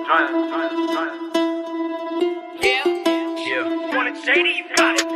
Want it shady, you got it.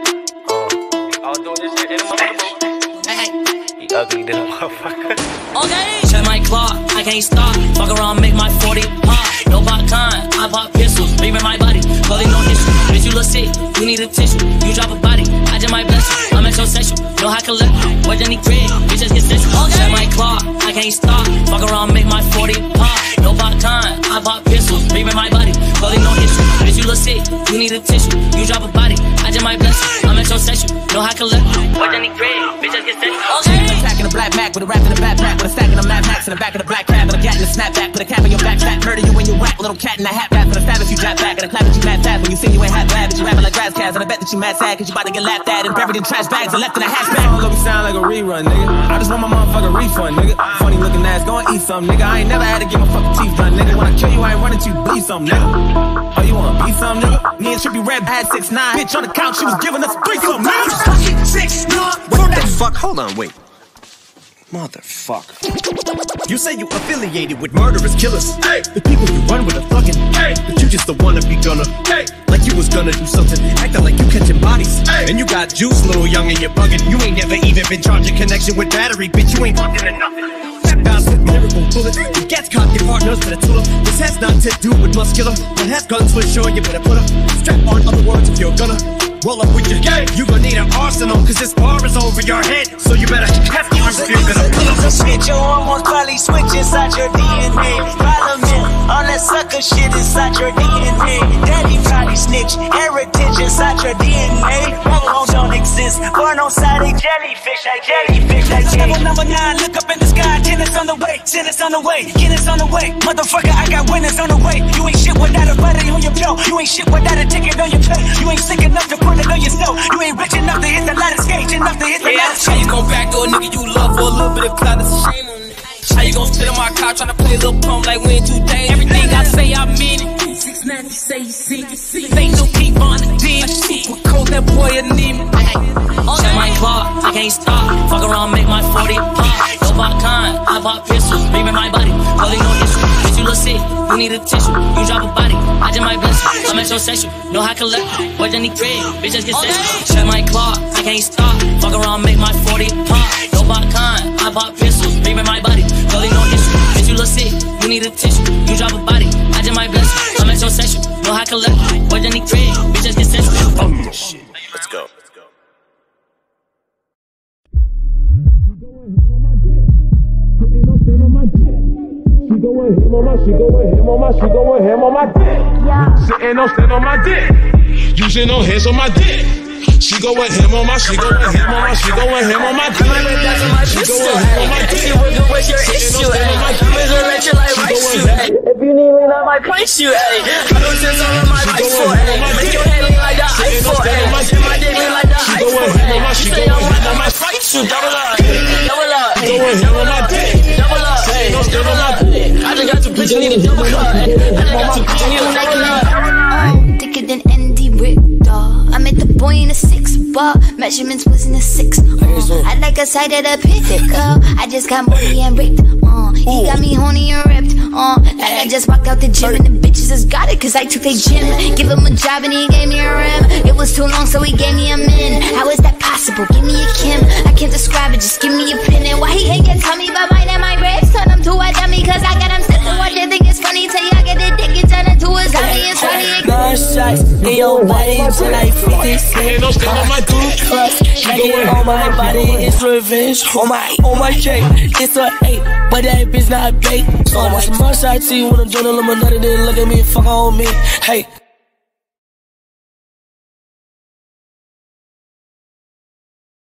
I was doing this shit in a motherfucker. He ugly than a motherfucker. Okay, check my clock, I can't stop. Fuck around, make my 40 pop. No pop kind, I pop pistols, leaving my body. Clothing no issue, bitch you look sick, you need a tissue. You drop a body, I just might bless you. I'm exo-sexual, no high collect. Where Jenny Craig, bitch just get sexual. Okay. Check my clock, I can't stop. Fuck around, make my 40 pop. No pop kind, I pop pistols, leaving my body. Clothing no issue, bitch you look sick, you need a tissue. You drop a body, I just might bless you. I'm exo-sexual, no high collect. Where Jenny Craig, bitch just get sexual. Okay. Attacking a black Mac with a rap in the backpack, with a stack of Mad Max in the back of the black cab, and a gat in the snapback, put a cap on your backpack, murder you when you whack, little cat in a hat back, for the savage you drop back, and a clap at you mad fast when you see you ain't half glad, but you rapping like grass cats, and I bet that you mad sad, cause you about to get laughed at, and buried in trash bags, and left in a hatchback. Let me sound like a rerun, nigga. I just want my motherfucking refund, nigga. Funny looking ass, go and eat some, nigga. I ain't never had to get my fucking teeth done, nigga. When I kill you, I ain't running to you, bleed some, nigga. Oh, you wanna be some, nigga? Me and Trippy Red had 6'9", bitch on the couch, she was giving us 3 some, nigga. 6'9". What the fuck? Hold on, wait. Motherfucker. You say you affiliated with murderous killers. Hey. The people you run with are thuggin'. Hey. But you just don't wanna be gonna. Hey. Like you was gonna do something. Acting like you catching bodies. Hey. And you got juice, little young, and you're bugging. You ain't never even been charging connection with battery. Bitch, you ain't fucking to nothing. Bounce with miracle bullets. You gets caught, your partners to the tulip. This has not to do with muscular. But has guns for sure, you better put a strap on. Other words, if you're gonna roll up with your gang, you gon' need an arsenal, cause this bar is over your head. So you better have to use your gun. Shit, your hormones probably switch inside your DNA. Problem is, all that sucker shit inside your DNA. Daddy probably snitch, heritage inside your DNA. Hormones don't exist, born on side a jellyfish, like jellyfish, like level number 9, look up in the sky, tennis on the way, tennis on the way, tennis on the way. Motherfucker, I got winners on the way. You ain't shit without a buddy on your belt. You ain't shit without a ticket on your plate. You ain't sick enough to put it on yourself. You ain't rich enough to hit the ladder, skate enough to hit the ladder. How you gon' backdoor nigga you love for a little bit of clout? That's a shame on it. How you gon' sit on my couch tryna play a little pump like we ain't too days? Everything I say I mean it. 6'9", you say you see. They no keep on the team. With cold that boy a need me. Check my clock, I can't stop. Fuck around, make my 40 pop. No pop kind, I pop pistols, leaving my body. Clothing no issue, bitch you look sick, you need a tissue. You drop a body, I just might bless you. I'm exo-sexual, no high collect. Where Jenny Craig, bitch just get sexual. Check my clock, I can't stop. Fuck around, make my 40 pop. No pop kind, I pop pistols, leaving my body. Clothing no issue, bitch you look sick, you need a tissue. You drop a body, I just might bless you. I'm exo-sexual, no high collect. Where Jenny Craig, bitch just get sexual. Let's go. She going ham on my dick. Sitting on stand on my dick. Using no hands on my dick. She going ham on my, she going ham on my, she going ham on my dick. She going ham on my dick. What's your issue, if you need lean, I might punch you, ayy. I know this all on my bike for, ayy. Make your head lean like that ice for, ayy. My dick lean like that ice for, ayy. You say I'm on my fight you, double up, double up, double up, double up, ayy. Double up, I just got to bitch, you need a double up, ayy. I just got to bitch, you need a double up. Oh, thicker than Andy Rick, dawg. I met the boy in a 6-bar, measurements was in a 6. I like a side of the pit, I just got money and ripped. He got me horny and ripped. Like I just walked out the gym and the bitches just got it cause I took their gym. Give him a job and he gave me a rim. It was too long so he gave me a min. How is that possible? Give me a Kim. I can't describe it, just give me a pin. And why he ain't get tell me about mine and my ribs? Turn him to a dummy cause I got him sitting watch it. Think it's funny till y'all get the dick and turn into a zombie. It's funny. Gunshots in your body till I feel this. Shit on my body, it's revenge. On my shape, it's a 8, but that bitch not bait. So much I see when I'm joining Illuminati, then look at me, fuck on me. Hey.